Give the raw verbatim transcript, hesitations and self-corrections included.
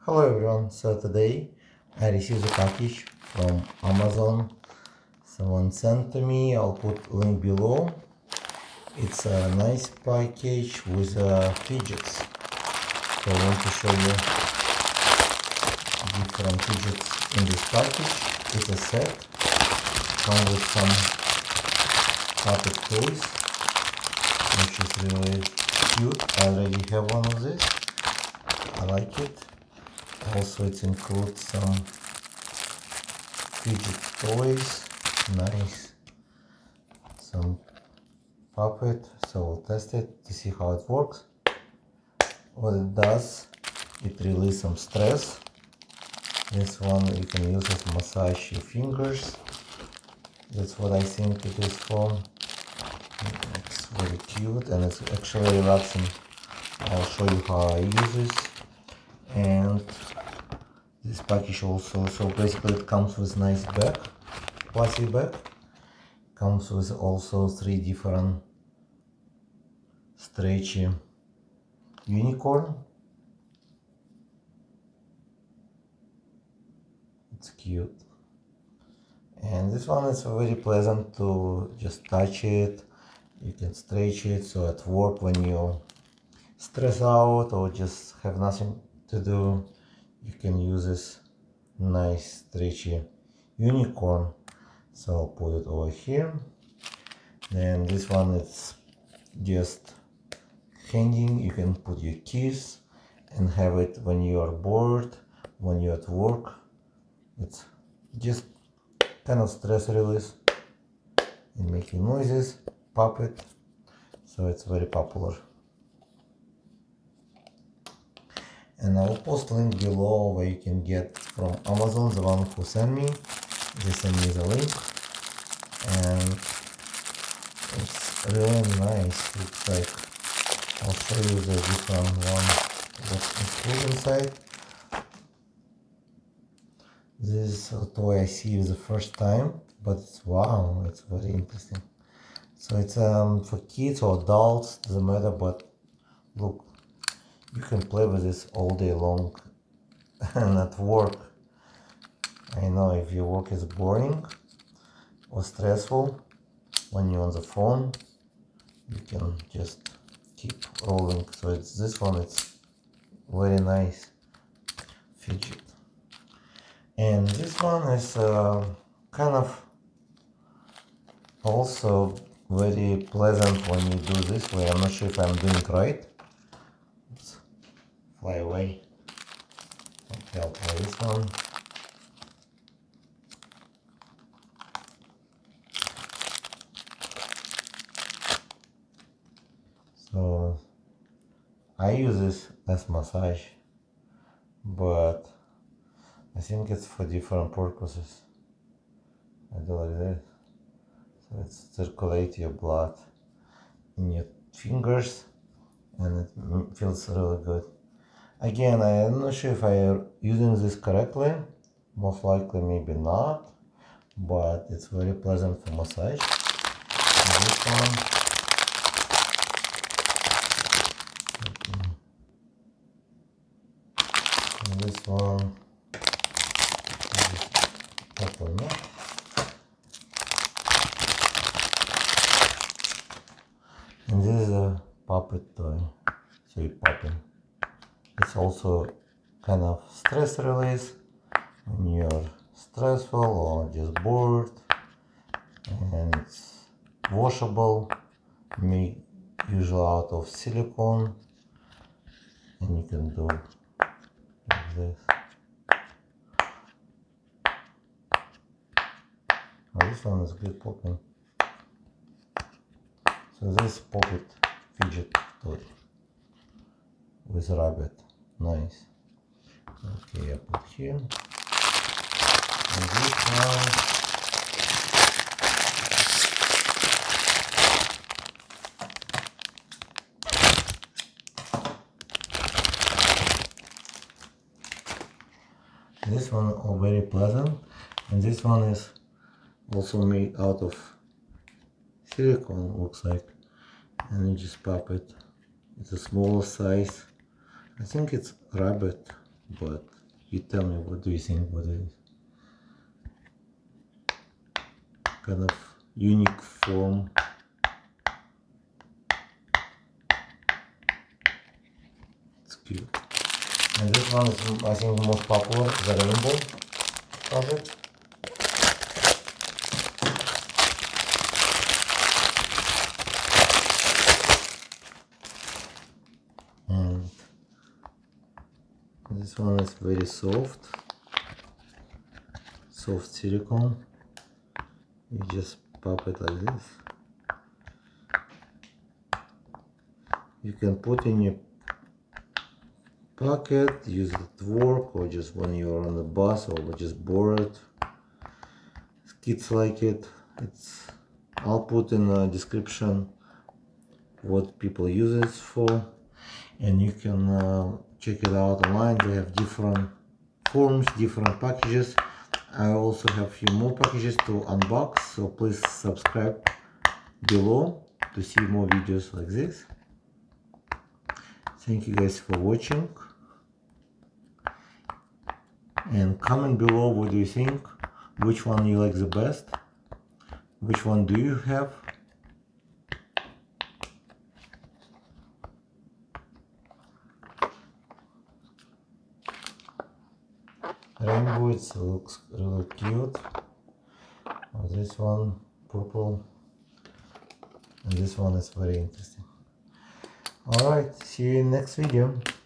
Hello everyone, so today I received a package from Amazon. Someone sent to me, I'll put link below. It's a nice package with uh, fidgets. So I want to show you different fidgets in this package. It's a set, comes with some puppet toys, which is really cute. I already have one of this. I like it. Also, it includes some fidget toys, nice, some puppet, so we'll test it to see how it works. What it does, it releases some stress. This one you can use as massage your fingers. That's what I think it is for. It's very cute and it's actually relaxing. I'll show you how I use this. And this package also, so basically it comes with nice bag, plastic bag. Comes with also three different stretchy unicorn. It's cute. And this one is very pleasant to just touch it. You can stretch it, so at work when you stress out or just have nothing to do, you can use this nice stretchy unicorn. So I'll put it over here. Then this one is just hanging. You can put your keys and have it when you are bored, when you're at work. It's just kind of stress release and making noises, puppet. So it's very popular. And I will post a link below where you can get from Amazon, the one who sent me. They sent me the link. And it's really nice. Looks like, I'll show you the different one that's included inside. This is a toy I see the first time, but it's wow, it's very interesting. So it's um, for kids or adults, doesn't matter, but look. You can play with this all day long and at work. I know if your work is boring or stressful, when you're on the phone, you can just keep rolling. So it's this one, it's very nice fidget. And this one is uh, kind of also very pleasant when you do this way. I'm not sure if I'm doing it right. Fly away. Okay, I'll play this one. So I use this as massage, but I think it's for different purposes. I do like this. So it circulates your blood in your fingers and it feels really good. Again, I am not sure if I am using this correctly, most likely maybe not, but it's very pleasant for massage. And this one, and this one, open up. And this is a puppet toy, so you pop in. It's also kind of stress release when you're stressful or just bored, and it's washable, made usually out of silicone, and you can do like this. Oh, this one is good popping. So this pocket fidget toy with a rabbit. Nice. Okay, I put here. And this one. This one are very pleasant, and this one is also made out of silicone, looks like, and you just pop it. It's a smaller size. I think it's rabbit, but you tell me, what do you think what it is? Kind of unique form. It's cute. And this one is, I think, the most popular, the rainbow project. And this one is very soft, soft silicone. You just pop it like this. You can put in your pocket, use it at work, or just when you're on the bus or just bored. Kids like it. It's, I'll put in the description what people use it for, and you can uh, check it out online. They have different forms, different packages. I also have a few more packages to unbox, so please subscribe below to see more videos like this. Thank you guys for watching, and comment below what do you think, which one you like the best, which one do you have. Rainbow, it looks really cute. Oh, this one purple, and this one is very interesting. Alright, see you in next video.